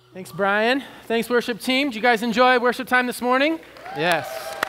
Thanks, Brian. Thanks, worship team. Did you guys enjoy worship time this morning? Yes.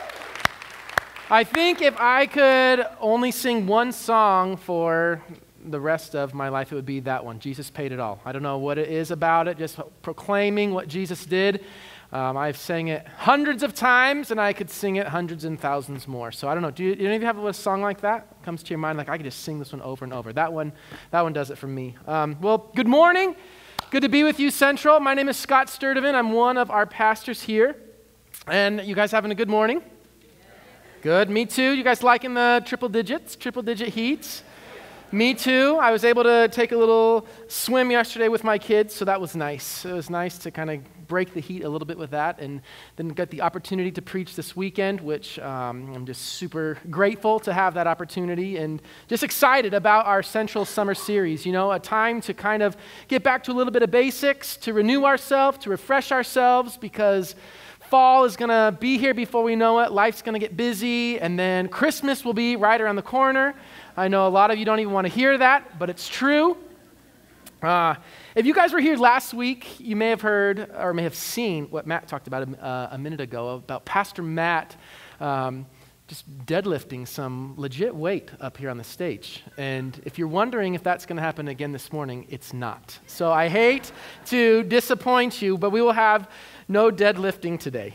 I think if I could only sing one song for the rest of my life, it would be that one, Jesus Paid It All. I don't know what it is about it, just proclaiming what Jesus did. I've sang it hundreds of times, and I could sing it hundreds and thousands more. So I don't know, do any of you have a song like that? Comes to your mind, like I could just sing this one over and over. That one does it for me. Well, good morning. Good to be with you, Central. My name is Scott Sturdivant. I'm one of our pastors here. And you guys having a good morning? Good, me too. You guys liking the triple digit heats? Me too. I was able to take a little swim yesterday with my kids, so that was nice. It was nice to kind of break the heat a little bit with that, and then got the opportunity to preach this weekend, which I'm just super grateful to have that opportunity, and just excited about our Central Summer Series. You know, a time to kind of get back to a little bit of basics, to renew ourselves, to refresh ourselves, because fall is going to be here before we know it. Life's going to get busy, and then Christmas will be right around the corner. I know a lot of you don't even want to hear that, but it's true. If you guys were here last week, you may have heard or may have seen what Matt talked about a minute ago, about Pastor Matt just deadlifting some legit weight up here on the stage. And if you're wondering if that's going to happen again this morning, it's not. So I hate to disappoint you, but we will have no deadlifting today.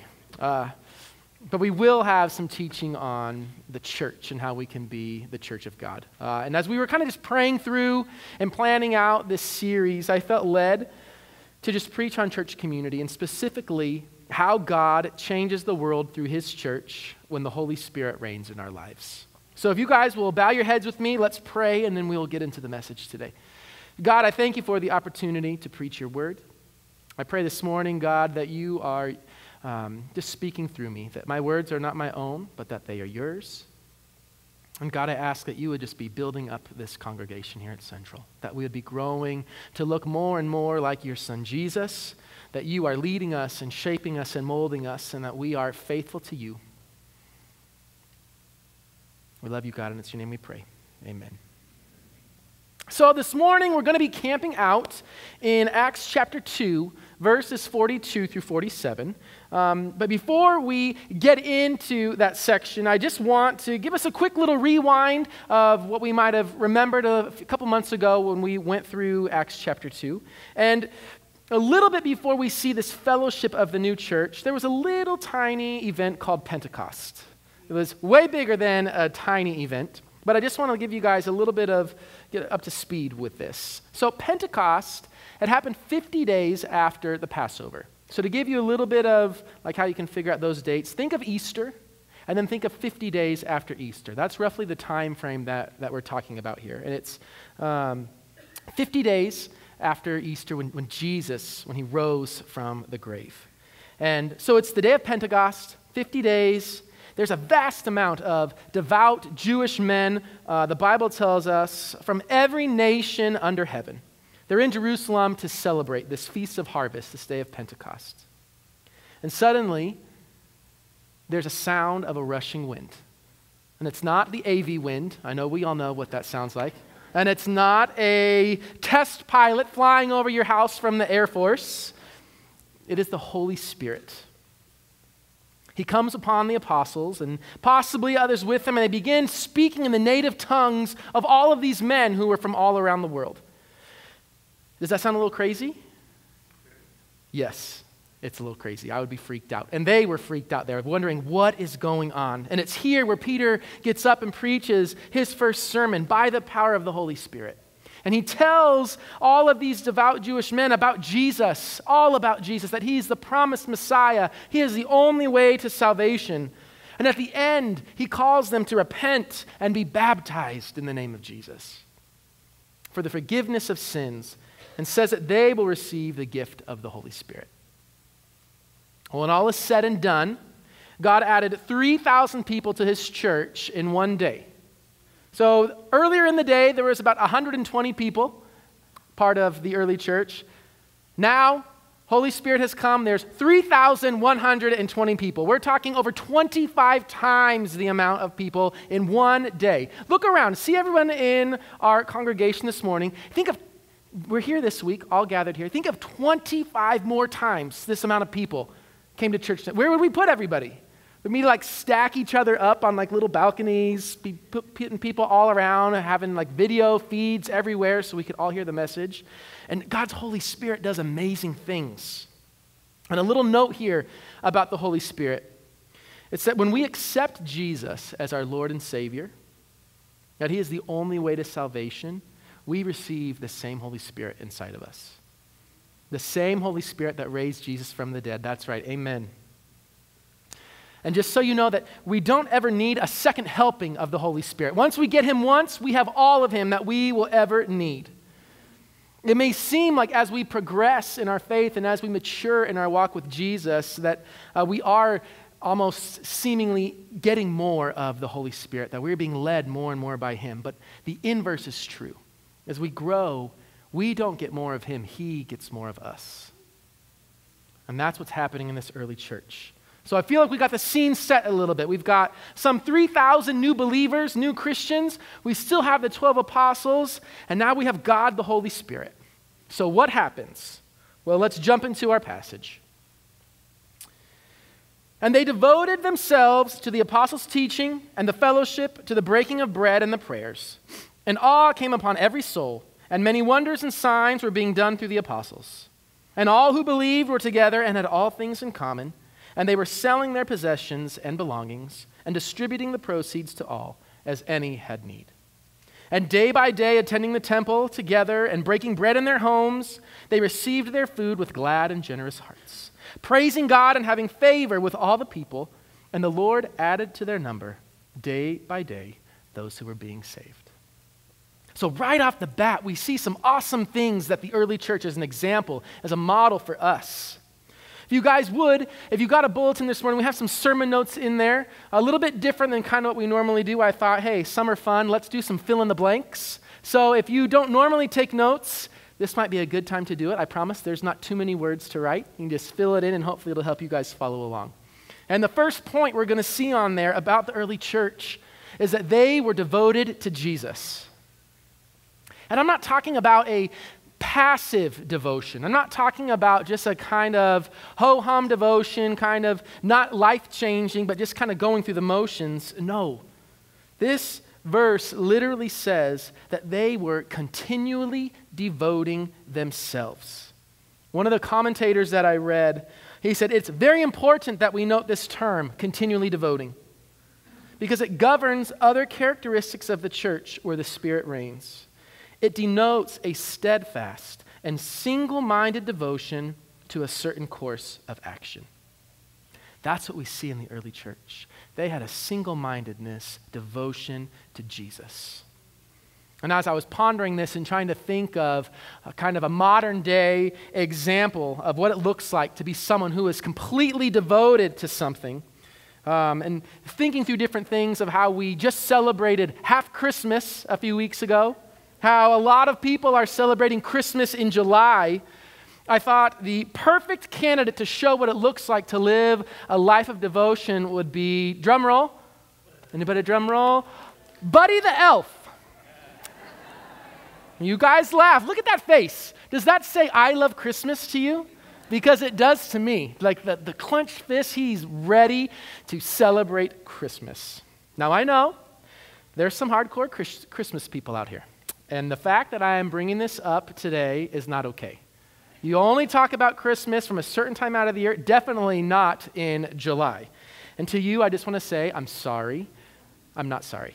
But we will have some teaching on the church and how we can be the church of God. And as we were kind of just praying through and planning out this series, I felt led to just preach on church community, and specifically how God changes the world through his church when the Holy Spirit reigns in our lives. So if you guys will bow your heads with me, let's pray, and then we'll get into the message today. God, I thank you for the opportunity to preach your word. I pray this morning, God, that you are just speaking through me, that my words are not my own, but that they are yours. And God, I ask that you would just be building up this congregation here at Central, that we would be growing to look more and more like your son Jesus, that you are leading us and shaping us and molding us, and that we are faithful to you. We love you, God, and it's your name we pray. Amen. So this morning, we're going to be camping out in Acts chapter 2, verses 42 through 47. But before we get into that section, I just want to give us a quick little rewind of what we might have remembered a couple months ago when we went through Acts chapter 2. And a little bit before we see this fellowship of the new church, there was a little tiny event called Pentecost. It was way bigger than a tiny event. But I just want to give you guys a little bit of, get up to speed with this. So Pentecost had happened 50 days after the Passover. So to give you a little bit of like how you can figure out those dates, think of Easter, and then think of 50 days after Easter. That's roughly the time frame that we're talking about here. And it's 50 days after Easter when Jesus, when he rose from the grave. And so it's the day of Pentecost, 50 days. There's a vast amount of devout Jewish men, the Bible tells us, from every nation under heaven. They're in Jerusalem to celebrate this Feast of Harvest, this day of Pentecost. And suddenly, there's a sound of a rushing wind. And it's not the AV wind. I know we all know what that sounds like. And it's not a test pilot flying over your house from the Air Force. It is the Holy Spirit. He comes upon the apostles and possibly others with them, and they begin speaking in the native tongues of all of these men who were from all around the world. Does that sound a little crazy? Yes, it's a little crazy. I would be freaked out. And they were freaked out there, wondering what is going on. And it's here where Peter gets up and preaches his first sermon by the power of the Holy Spirit. And he tells all of these devout Jewish men about Jesus, all about Jesus, that he's the promised Messiah. He is the only way to salvation. And at the end, he calls them to repent and be baptized in the name of Jesus for the forgiveness of sins, and says that they will receive the gift of the Holy Spirit. Well, when all is said and done, God added 3,000 people to his church in one day. So earlier in the day, there was about 120 people, part of the early church. Now, Holy Spirit has come. There's 3,120 people. We're talking over 25 times the amount of people in one day. Look around. See everyone in our congregation this morning. Think of we're here this week, all gathered here. Think of 25 more times this amount of people came to church. Where would we put everybody? Would we like stack each other up on like little balconies, be putting people all around, having like video feeds everywhere so we could all hear the message? And God's Holy Spirit does amazing things. And a little note here about the Holy Spirit. It's that when we accept Jesus as our Lord and Savior, that he is the only way to salvation, we receive the same Holy Spirit inside of us. The same Holy Spirit that raised Jesus from the dead. That's right. Amen. And just so you know that we don't ever need a second helping of the Holy Spirit. Once we get him once, we have all of him that we will ever need. It may seem like as we progress in our faith and as we mature in our walk with Jesus that we are almost seemingly getting more of the Holy Spirit, that we're being led more and more by him. But the inverse is true. As we grow, we don't get more of him, he gets more of us. And that's what's happening in this early church. So I feel like we got the scene set a little bit. We've got some 3,000 new believers, new Christians. We still have the 12 apostles, and now we have God, the Holy Spirit. So what happens? Well, let's jump into our passage. And they devoted themselves to the apostles' teaching and the fellowship, to the breaking of bread and the prayers. And awe came upon every soul, and many wonders and signs were being done through the apostles. And all who believed were together and had all things in common, and they were selling their possessions and belongings and distributing the proceeds to all as any had need. And day by day, attending the temple together and breaking bread in their homes, they received their food with glad and generous hearts, praising God and having favor with all the people. And the Lord added to their number, day by day, those who were being saved. So right off the bat, we see some awesome things that the early church as an example, as a model for us. If you guys would, if you got a bulletin this morning, we have some sermon notes in there, a little bit different than kind of what we normally do. I thought, hey, summer fun, let's do some fill in the blanks. So if you don't normally take notes, this might be a good time to do it. I promise there's not too many words to write. You can just fill it in and hopefully it'll help you guys follow along. And the first point we're going to see on there about the early church is that they were devoted to Jesus. And I'm not talking about a passive devotion. I'm not talking about just a kind of ho-hum devotion, kind of not life-changing, but just kind of going through the motions. No. This verse literally says that they were continually devoting themselves. One of the commentators that I read, he said, it's very important that we note this term, continually devoting, because it governs other characteristics of the church where the Spirit reigns. It denotes a steadfast and single-minded devotion to a certain course of action. That's what we see in the early church. They had a single-mindedness, devotion to Jesus. And as I was pondering this and trying to think of a kind of a modern-day example of what it looks like to be someone who is completely devoted to something, and thinking through different things of how we just celebrated half Christmas a few weeks ago, how a lot of people are celebrating Christmas in July, I thought the perfect candidate to show what it looks like to live a life of devotion would be, drum roll, anybody drum roll? Buddy the Elf. You guys laugh. Look at that face. Does that say I love Christmas to you? Because it does to me. Like the clenched fist, he's ready to celebrate Christmas. Now I know there's some hardcore Christmas people out here. And the fact that I am bringing this up today is not okay. You only talk about Christmas from a certain time out of the year, definitely not in July. And to you, I just want to say, I'm sorry. I'm not sorry.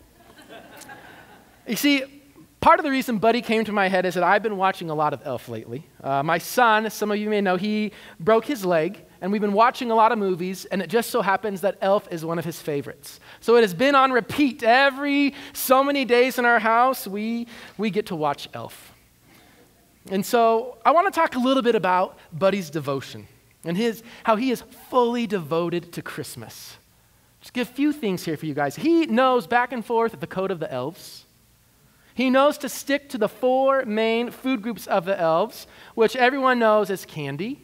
You see, part of the reason Buddy came to my head is that I've been watching a lot of Elf lately. My son, some of you may know, he broke his leg, and we've been watching a lot of movies, and it just so happens that Elf is one of his favorites. So it has been on repeat. Every so many days in our house, we get to watch Elf. And so I want to talk a little bit about Buddy's devotion and how he is fully devoted to Christmas. Just give a few things here for you guys. He knows back and forth the code of the elves. He knows to stick to the 4 main food groups of the elves, which everyone knows as candy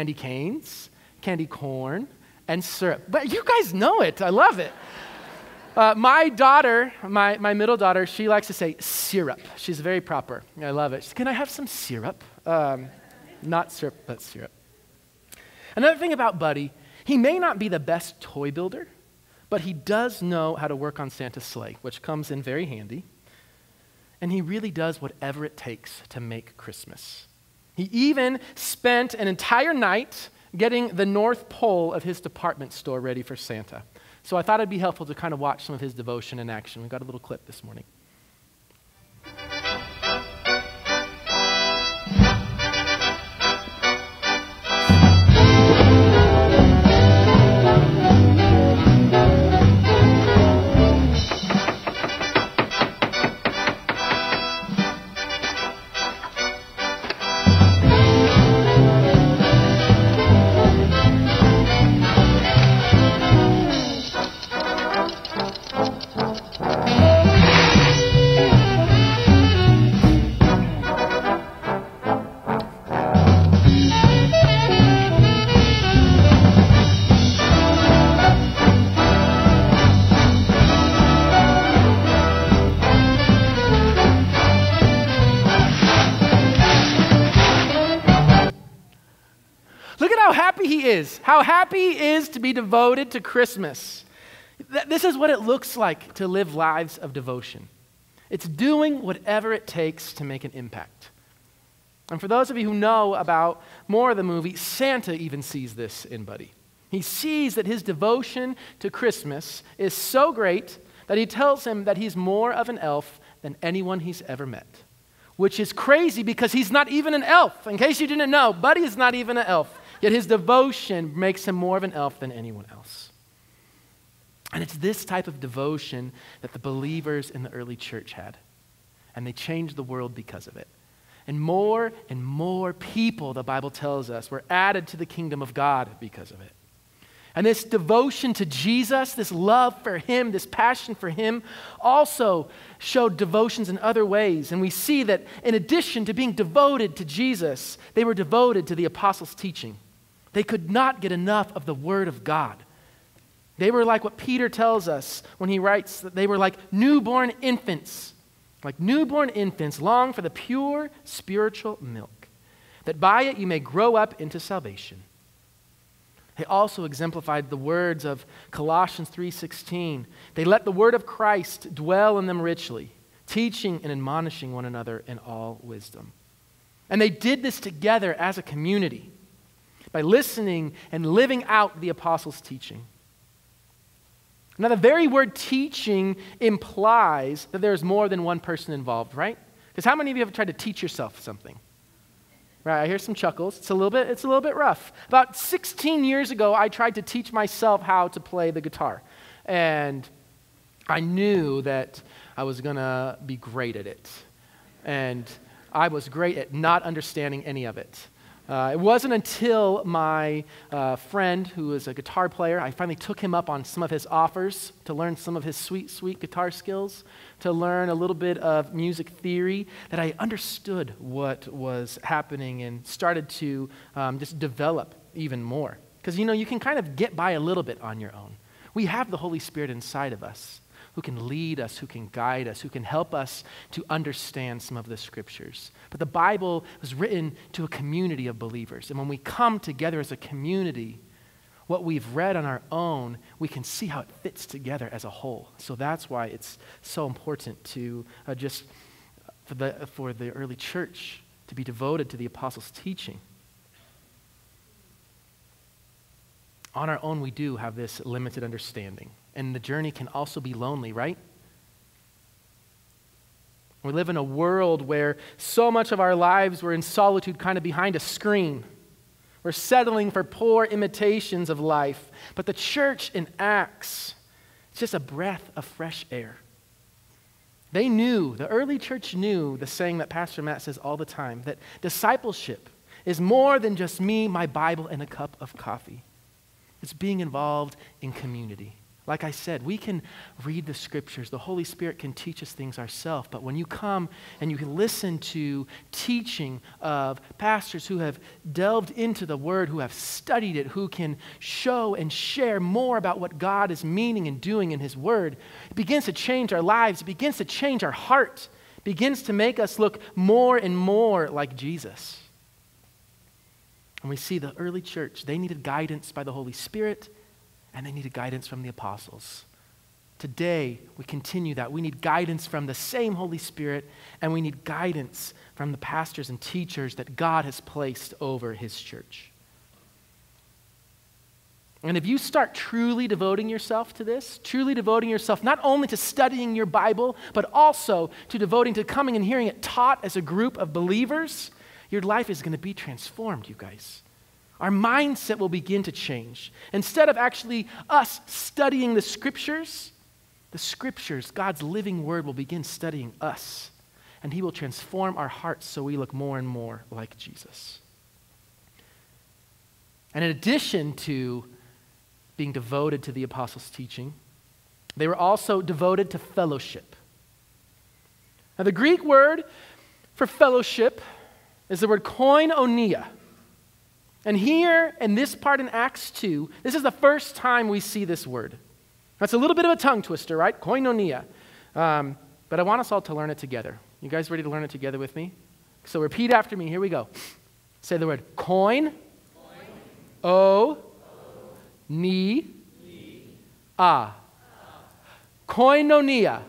canes, candy corn, and syrup. But you guys know it. I love it. My daughter, my middle daughter, she likes to say syrup. She's very proper. I love it. She says, can I have some syrup? Not syrup, but syrup. Another thing about Buddy, he may not be the best toy builder, but he does know how to work on Santa's sleigh, which comes in very handy. And he really does whatever it takes to make Christmas. He even spent an entire night getting the North Pole of his department store ready for Santa. So I thought it'd be helpful to kind of watch some of his devotion in action. We got a little clip this morning. How happy he is to be devoted to Christmas. This is what it looks like to live lives of devotion. It's doing whatever it takes to make an impact. And for those of you who know about more of the movie, Santa even sees this in Buddy. He sees that his devotion to Christmas is so great that he tells him that he's more of an elf than anyone he's ever met. Which is crazy because he's not even an elf. In case you didn't know, Buddy is not even an elf. Yet his devotion makes him more of an elf than anyone else. And it's this type of devotion that the believers in the early church had. And they changed the world because of it. And more people, the Bible tells us, were added to the kingdom of God because of it. And this devotion to Jesus, this love for him, this passion for him, also showed devotions in other ways. And we see that in addition to being devoted to Jesus, they were devoted to the apostles' teaching. They could not get enough of the Word of God. They were like what Peter tells us when he writes that they were like newborn infants. Like newborn infants long for the pure spiritual milk, that by it you may grow up into salvation. They also exemplified the words of Colossians 3:16. They let the word of Christ dwell in them richly, teaching and admonishing one another in all wisdom. And they did this together as a community by listening and living out the apostles' teaching. Now, the very word teaching implies that there's more than one person involved, right? Because how many of you have tried to teach yourself something? Right, I hear some chuckles. It's a little bit rough. About 16 years ago, I tried to teach myself how to play the guitar. And I knew that I was going to be great at it. And I was great at not understanding any of it. It wasn't until my friend, who was a guitar player, I finally took him up on some of his offers to learn some of his sweet, sweet guitar skills, to learn a little bit of music theory, that I understood what was happening and started to just develop even more. Because, you can kind of get by a little bit on your own. We have the Holy Spirit inside of us who can lead us, who can guide us, who can help us to understand some of the scriptures. But the Bible was written to a community of believers. And when we come together as a community, what we've read on our own, we can see how it fits together as a whole. So that's why it's so important to for the early church to be devoted to the apostles' teaching. On our own, we do have this limited understanding. And the journey can also be lonely, right? We live in a world where so much of our lives we're in solitude, kind of behind a screen. We're settling for poor imitations of life. But the church in Acts, it's just a breath of fresh air. The early church knew the saying that Pastor Matt says all the time, that discipleship is more than just me, my Bible, and a cup of coffee. It's being involved in community. Like I said, we can read the scriptures. The Holy Spirit can teach us things ourselves. But when you come and you can listen to teaching of pastors who have delved into the Word, who have studied it, who can show and share more about what God is meaning and doing in His Word, it begins to change our lives. It begins to change our heart. It begins to make us look more and more like Jesus. And we see the early church, they needed guidance by the Holy Spirit, and they needed guidance from the apostles. Today, we continue that. We need guidance from the same Holy Spirit, and we need guidance from the pastors and teachers that God has placed over His church. And if you start truly devoting yourself to this, truly devoting yourself not only to studying your Bible, but also to devoting to coming and hearing it taught as a group of believers, your life is going to be transformed, you guys. Our mindset will begin to change. Instead of actually us studying the scriptures, God's living word will begin studying us. And He will transform our hearts so we look more and more like Jesus. And in addition to being devoted to the apostles' teaching, they were also devoted to fellowship. Now, the Greek word for fellowship is the word koinonia. And here, in this part in Acts 2, this is the first time we see this word. That's a little bit of a tongue twister, right? Koinonia. But I want us all to learn it together. You guys ready to learn it together with me? So repeat after me. Here we go. Say the word koin, o, ni, a. Koinonia.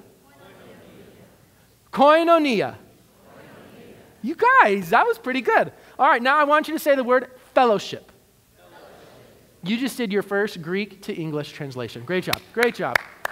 Koinonia. You guys, that was pretty good. All right, now I want you to say the word fellowship. You just did your first Greek to English translation. Great job. Great job.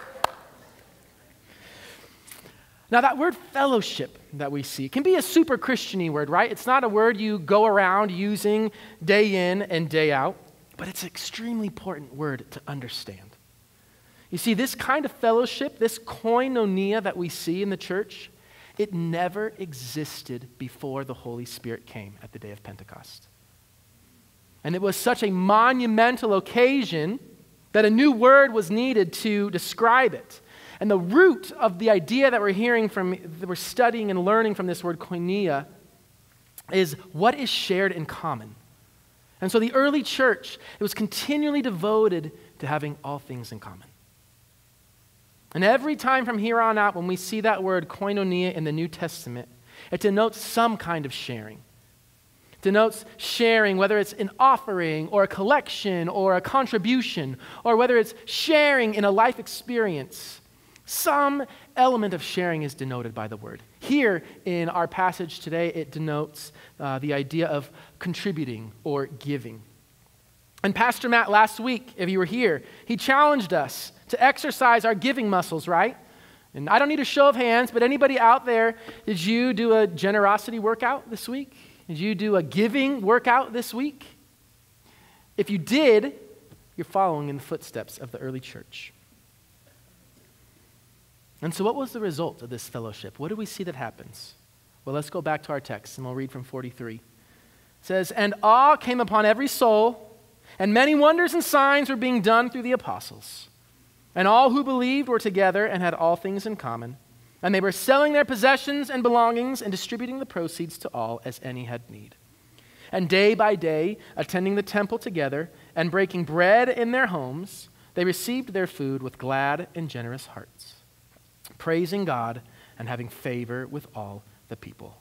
Now, that word fellowship that we see can be a super Christian-y word, right? It's not a word you go around using day in and day out, but it's an extremely important word to understand. You see, this kind of fellowship, this koinonia that we see in the church, it never existed before the Holy Spirit came at the day of Pentecost. And it was such a monumental occasion that a new word was needed to describe it. And the root of the idea that we're studying and learning from this word koinonia is what is shared in common. And so the early church, it was continually devoted to having all things in common. And every time from here on out, when we see that word koinonia in the New Testament, it denotes some kind of sharing. It denotes sharing, whether it's an offering or a collection or a contribution, or whether it's sharing in a life experience. Some element of sharing is denoted by the word. Here in our passage today, it denotes the idea of contributing or giving. And Pastor Matt, last week, if you were here, he challenged us to exercise our giving muscles, right? And I don't need a show of hands, but anybody out there, did you do a generosity workout this week? Did you do a giving workout this week? If you did, you're following in the footsteps of the early church. And so what was the result of this fellowship? What do we see that happens? Well, let's go back to our text, and we'll read from 43. It says, "And awe came upon every soul, and many wonders and signs were being done through the apostles. And all who believed were together and had all things in common. And they were selling their possessions and belongings and distributing the proceeds to all as any had need. And day by day, attending the temple together and breaking bread in their homes, they received their food with glad and generous hearts, praising God and having favor with all the people."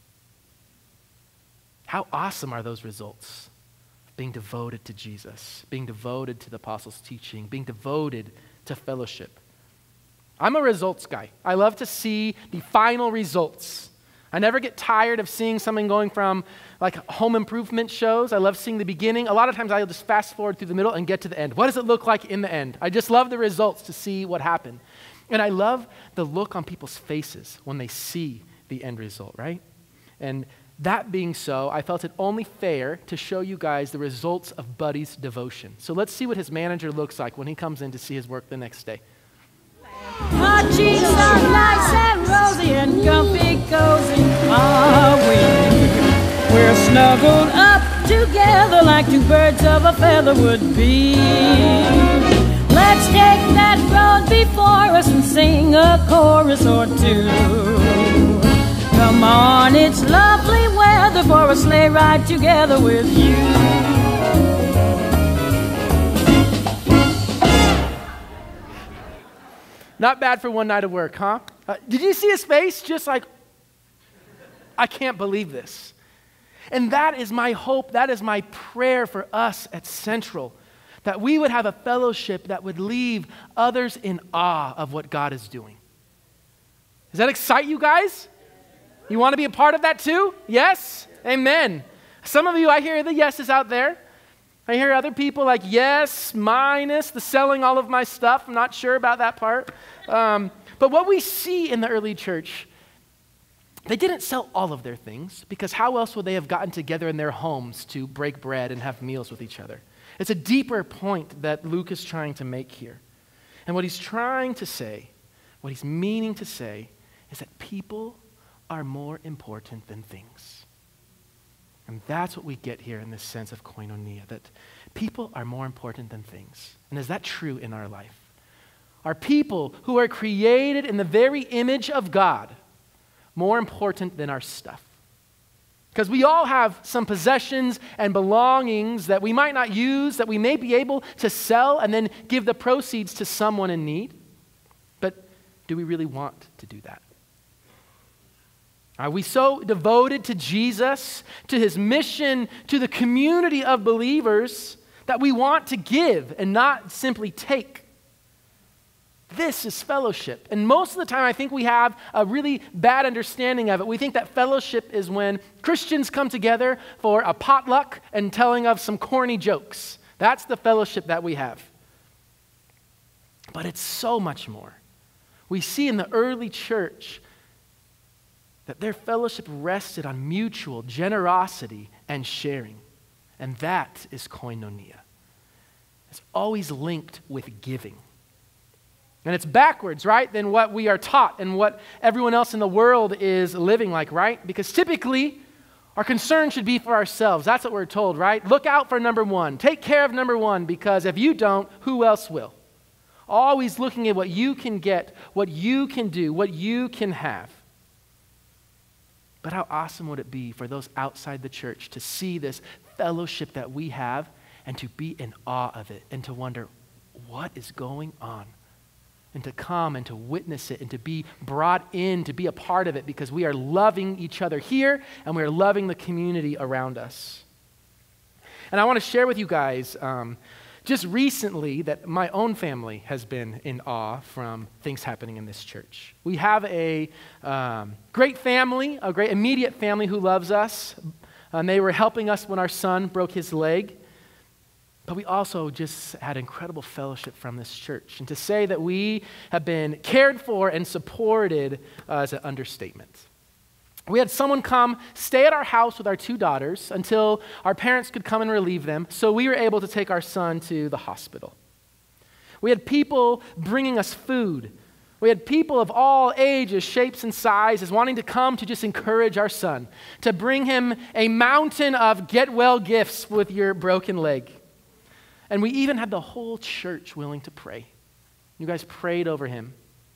How awesome are those results? Being devoted to Jesus, being devoted to the apostles' teaching, being devoted to fellowship. I'm a results guy. I love to see the final results. I never get tired of seeing something going from like home improvement shows. I love seeing the beginning. A lot of times I'll just fast forward through the middle and get to the end. What does it look like in the end? I just love the results to see what happened. And I love the look on people's faces when they see the end result, right? And that being so, I felt it only fair to show you guys the results of Buddy's devotion. So let's see what his manager looks like when he comes in to see his work the next day. Our cheeks are nice and rosy and comfy cozy are we. We're snuggled up together like two birds of a feather would be. let's take that road before us and sing a chorus or two. Come on, it's lovely weather for a sleigh ride together with you. Not bad for one night of work, huh? Did you see his face? Just like, I can't believe this. And that is my hope, that is my prayer for us at Central, that we would have a fellowship that would leave others in awe of what God is doing. Does that excite you guys? You want to be a part of that too? Yes? Amen. Some of you, I hear the yeses out there. I hear other people like, yes, minus the selling all of my stuff. I'm not sure about that part. But what we see in the early church, they didn't sell all of their things, because how else would they have gotten together in their homes to break bread and have meals with each other? It's a deeper point that Luke is trying to make here. And what he's trying to say, what he's meaning to say, is that people are more important than things. And that's what we get here in this sense of koinonia, that people are more important than things. And is that true in our life? Are people who are created in the very image of God more important than our stuff? Because we all have some possessions and belongings that we might not use, that we may be able to sell and then give the proceeds to someone in need. But do we really want to do that? Are we so devoted to Jesus, to his mission, to the community of believers, that we want to give and not simply take? This is fellowship. And most of the time, I think we have a really bad understanding of it. We think that fellowship is when Christians come together for a potluck and telling of some corny jokes. That's the fellowship that we have. But it's so much more. We see in the early church that their fellowship rested on mutual generosity and sharing. And that is koinonia. It's always linked with giving. And it's backwards, right, than what we are taught and what everyone else in the world is living like, right? Because typically, our concern should be for ourselves. That's what we're told, right? Look out for number one. Take care of number one, because if you don't, who else will? Always looking at what you can get, what you can do, what you can have. But how awesome would it be for those outside the church to see this fellowship that we have and to be in awe of it and to wonder, what is going on? And to come and to witness it and to be brought in, to be a part of it, because we are loving each other here and we are loving the community around us. And I want to share with you guys just recently that my own family has been in awe from things happening in this church. We have a great family, a great immediate family who loves us. And they were helping us when our son broke his leg. But we also just had incredible fellowship from this church. And to say that we have been cared for and supported is an understatement. We had someone come stay at our house with our two daughters until our parents could come and relieve them, so we were able to take our son to the hospital. We had people bringing us food. We had people of all ages, shapes, and sizes wanting to come to just encourage our son, to bring him a mountain of get-well gifts with your broken leg. And we even had the whole church willing to pray. You guys prayed over him.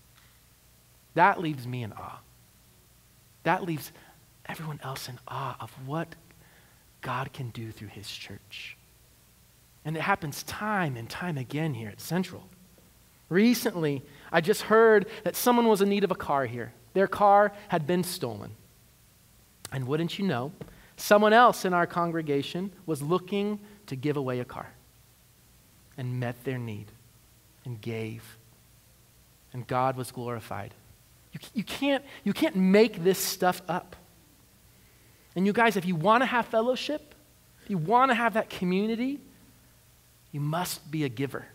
That leaves me in awe. That leaves everyone else in awe of what God can do through his church. And it happens time and time again here at Central. Recently, I just heard that someone was in need of a car here. Their car had been stolen. And wouldn't you know, someone else in our congregation was looking to give away a car and met their need and gave. And God was glorified. You can't make this stuff up. And you guys, if you want to have fellowship, if you want to have that community, you must be a giver.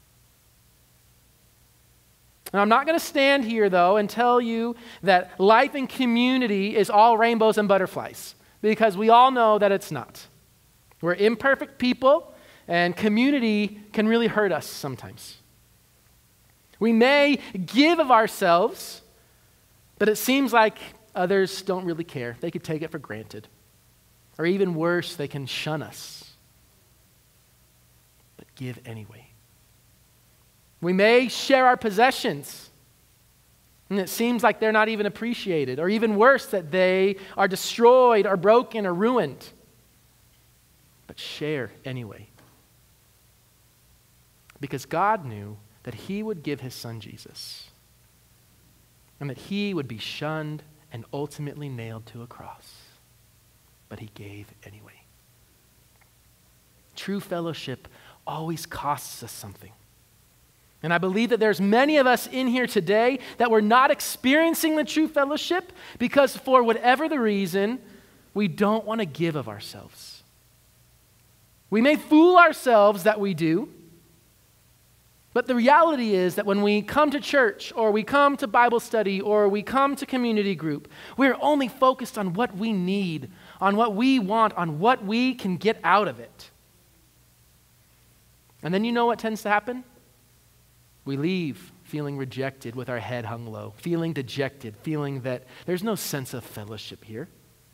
And I'm not going to stand here, though, and tell you that life in community is all rainbows and butterflies, because we all know that it's not. We're imperfect people, and community can really hurt us sometimes. We may give of ourselves, but it seems like others don't really care. They could take it for granted. Or even worse, they can shun us. But give anyway. We may share our possessions, and it seems like they're not even appreciated, or even worse, that they are destroyed or broken or ruined. But share anyway. Because God knew that he would give his son Jesus, and that he would be shunned and ultimately nailed to a cross. But he gave anyway. True fellowship always costs us something. And I believe that there's many of us in here today that we're not experiencing the true fellowship because for whatever the reason, we don't want to give of ourselves. We may fool ourselves that we do, but the reality is that when we come to church or we come to Bible study or we come to community group, we're only focused on what we need, on what we want, on what we can get out of it. And then you know what tends to happen? We leave feeling rejected with our head hung low, feeling dejected, feeling that there's no sense of fellowship here.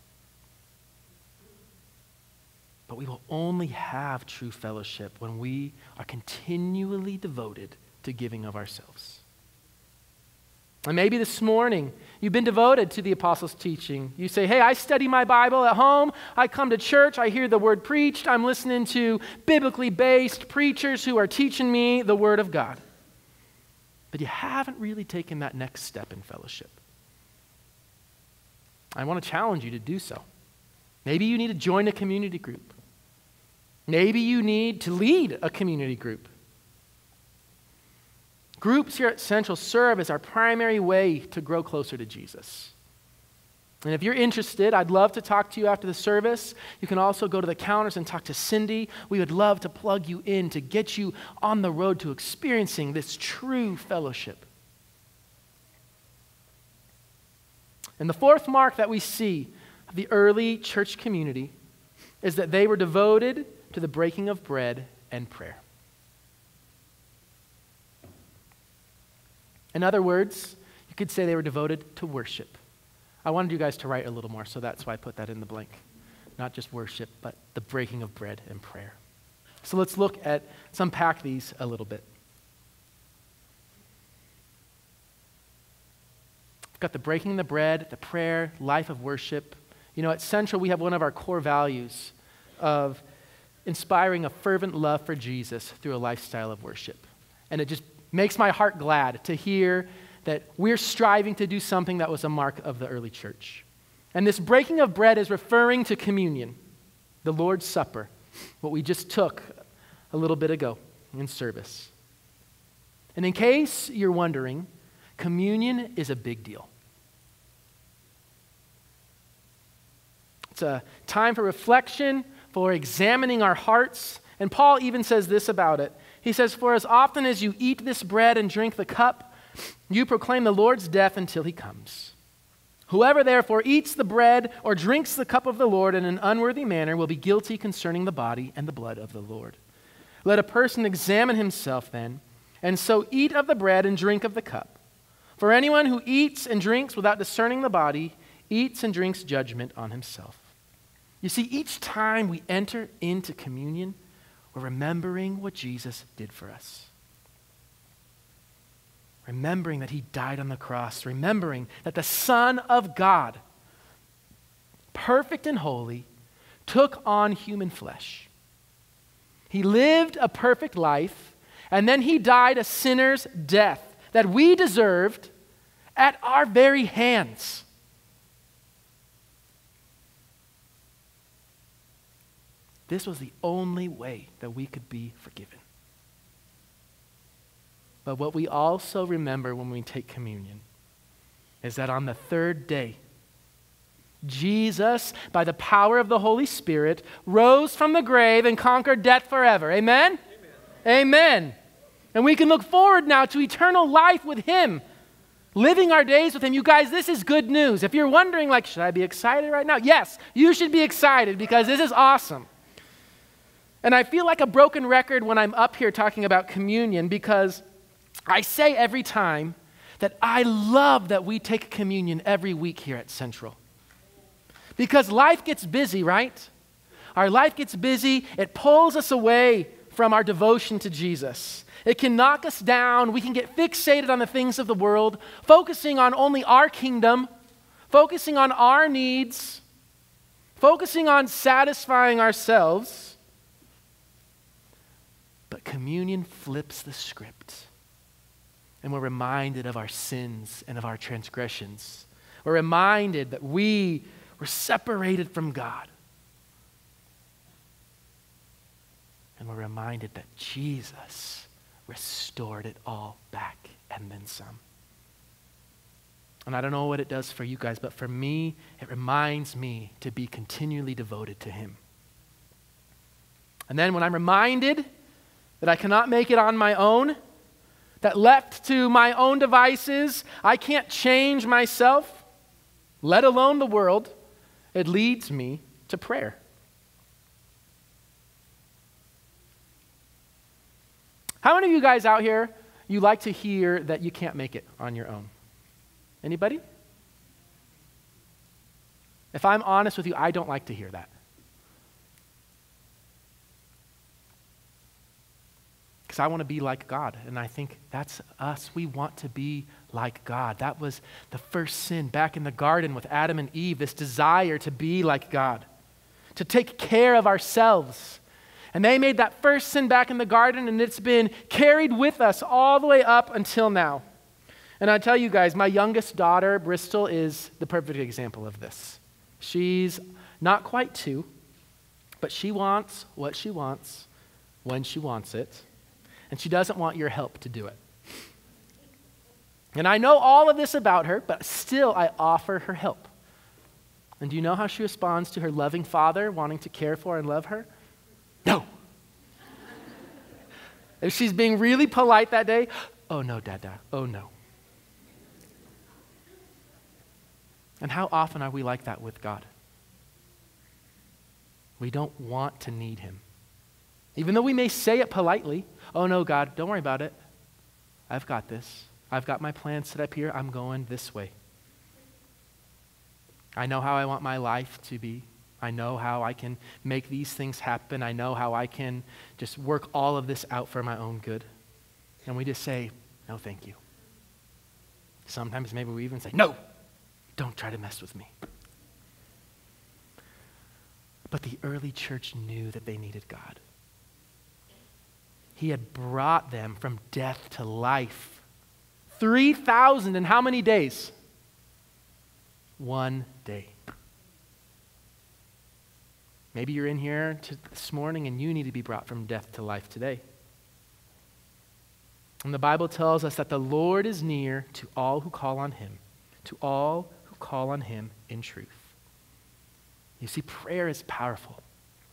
But we will only have true fellowship when we are continually devoted to giving of ourselves. And maybe this morning you've been devoted to the apostles' teaching. You say, hey, I study my Bible at home. I come to church. I hear the word preached. I'm listening to biblically based preachers who are teaching me the word of God. But you haven't really taken that next step in fellowship. I want to challenge you to do so. Maybe you need to join a community group. Maybe you need to lead a community group. Groups here at Central serve as our primary way to grow closer to Jesus. And if you're interested, I'd love to talk to you after the service. You can also go to the counters and talk to Cindy. We would love to plug you in to get you on the road to experiencing this true fellowship. And the fourth mark that we see of the early church community is that they were devoted to the breaking of bread and prayer. In other words, you could say they were devoted to worship. I wanted you guys to write a little more, so that's why I put that in the blank. Not just worship, but the breaking of bread and prayer. So let's unpack these a little bit. We've got the breaking of the bread, the prayer, life of worship. You know, at Central, we have one of our core values of inspiring a fervent love for Jesus through a lifestyle of worship. And it just makes my heart glad to hear that we're striving to do something that was a mark of the early church. And this breaking of bread is referring to communion, the Lord's Supper, what we just took a little bit ago in service. And in case you're wondering, communion is a big deal. It's a time for reflection, for examining our hearts. And Paul even says this about it. He says, for as often as you eat this bread and drink the cup, you proclaim the Lord's death until he comes. Whoever therefore eats the bread or drinks the cup of the Lord in an unworthy manner will be guilty concerning the body and the blood of the Lord. Let a person examine himself then, and so eat of the bread and drink of the cup. For anyone who eats and drinks without discerning the body eats and drinks judgment on himself. You see, each time we enter into communion, we're remembering what Jesus did for us. Remembering that he died on the cross. Remembering that the Son of God, perfect and holy, took on human flesh. He lived a perfect life, and then he died a sinner's death that we deserved at our very hands. This was the only way that we could be forgiven. But what we also remember when we take communion is that on the third day, Jesus, by the power of the Holy Spirit, rose from the grave and conquered death forever. Amen? Amen. Amen. And we can look forward now to eternal life with him, living our days with him. You guys, this is good news. If you're wondering, like, should I be excited right now? Yes, you should be excited because this is awesome. And I feel like a broken record when I'm up here talking about communion because I say every time that I love that we take communion every week here at Central. Because life gets busy, right? Our life gets busy. It pulls us away from our devotion to Jesus. It can knock us down. We can get fixated on the things of the world, focusing on only our kingdom, focusing on our needs, focusing on satisfying ourselves. But communion flips the script, and we're reminded of our sins and of our transgressions. We're reminded that we were separated from God. And we're reminded that Jesus restored it all back and then some. And I don't know what it does for you guys, but for me, it reminds me to be continually devoted to him. And then when I'm reminded that I cannot make it on my own, that left to my own devices, I can't change myself, let alone the world, it leads me to prayer. How many of you guys out here, you like to hear that you can't make it on your own? Anybody? If I'm honest with you, I don't like to hear that. Because I want to be like God, and I think that's us. We want to be like God. That was the first sin back in the garden with Adam and Eve, this desire to be like God, to take care of ourselves. And they made that first sin back in the garden, and it's been carried with us all the way up until now. And I tell you guys, my youngest daughter, Bristol, is the perfect example of this. She's not quite 2, but she wants what she wants when she wants it, and she doesn't want your help to do it. And I know all of this about her, but still I offer her help. And do you know how she responds to her loving father wanting to care for and love her? No. If she's being really polite that day, oh no, Dada, oh no. And how often are we like that with God? We don't want to need him. Even though we may say it politely, oh no, God, don't worry about it. I've got this. I've got my plan set up here. I'm going this way. I know how I want my life to be. I know how I can make these things happen. I know how I can just work all of this out for my own good. And we just say, no, thank you. Sometimes maybe we even say, no, don't try to mess with me. But the early church knew that they needed God. He had brought them from death to life. 3,000 in how many days? 1 day. Maybe you're in here this morning and you need to be brought from death to life today. And the Bible tells us that the Lord is near to all who call on him, to all who call on him in truth. You see, prayer is powerful.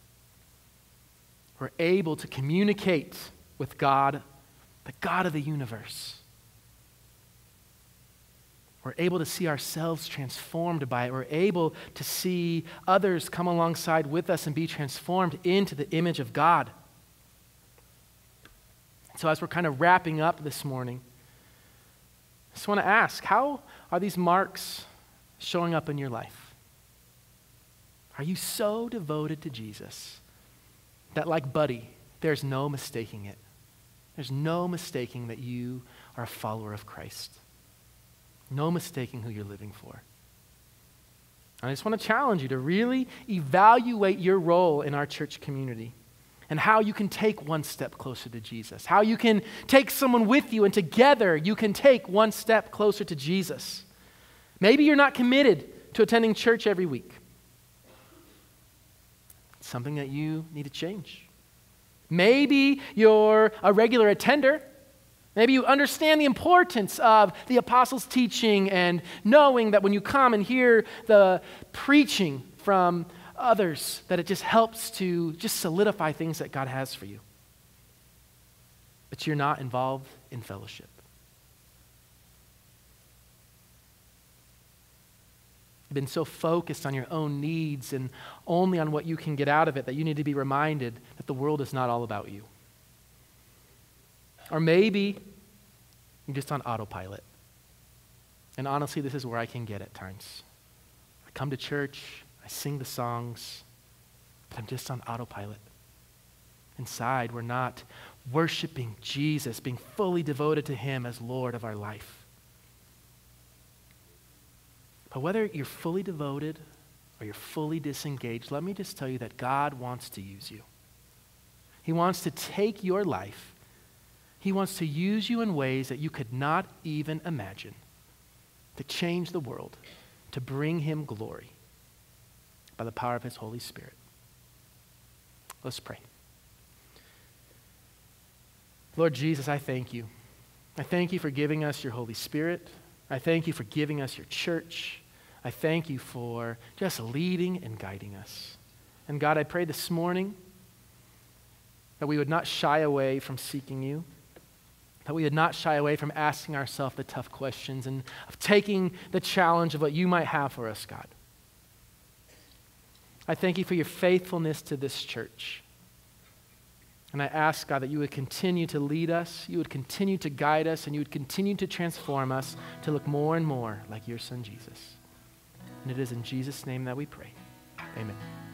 We're able to communicate with God, the God of the universe. We're able to see ourselves transformed by it. We're able to see others come alongside with us and be transformed into the image of God. So as we're kind of wrapping up this morning, I just want to ask, how are these marks showing up in your life? Are you so devoted to Jesus that, like Buddy, there's no mistaking it? There's no mistaking that you are a follower of Christ. No mistaking who you're living for. I just want to challenge you to really evaluate your role in our church community and how you can take one step closer to Jesus, how you can take someone with you and together you can take one step closer to Jesus. Maybe you're not committed to attending church every week. It's something that you need to change. Maybe you're a regular attender. Maybe you understand the importance of the apostles' teaching and knowing that when you come and hear the preaching from others, that it just helps to just solidify things that God has for you. But you're not involved in fellowship. You've been so focused on your own needs and only on what you can get out of it that you need to be reminded that the world is not all about you. Or maybe you're just on autopilot. And honestly, this is where I can get at times. I come to church, I sing the songs, but I'm just on autopilot. inside we're not worshiping Jesus, being fully devoted to him as Lord of our life. But whether you're fully devoted or you're fully disengaged, let me just tell you that God wants to use you. He wants to take your life. He wants to use you in ways that you could not even imagine, to change the world, to bring him glory by the power of his Holy Spirit. Let's pray. Lord Jesus, I thank you. I thank you for giving us your Holy Spirit. I thank you for giving us your church. I thank you for just leading and guiding us. And God, I pray this morning that we would not shy away from seeking you, that we would not shy away from asking ourselves the tough questions and of taking the challenge of what you might have for us, God. I thank you for your faithfulness to this church. And I ask, God, that you would continue to lead us, you would continue to guide us, and you would continue to transform us to look more and more like your Son, Jesus. And it is in Jesus' name that we pray. Amen.